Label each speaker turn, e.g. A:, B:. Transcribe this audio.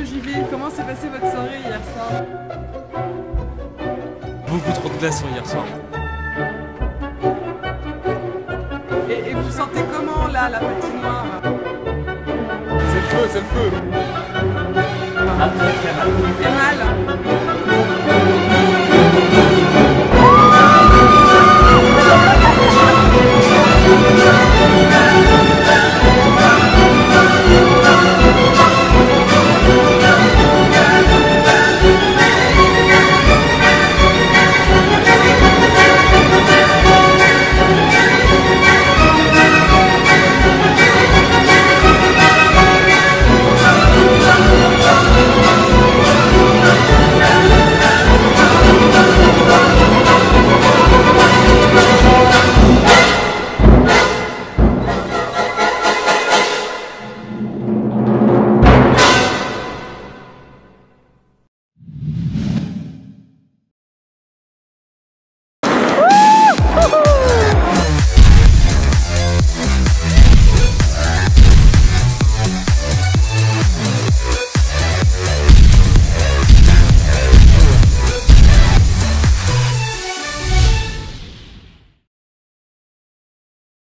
A: JB, comment s'est passée votre soirée hier soir?
B: Beaucoup trop de glaçons hier soir.
A: Et vous sentez comment là, la patinoire?
B: C'est le feu, c'est le feu.
A: Et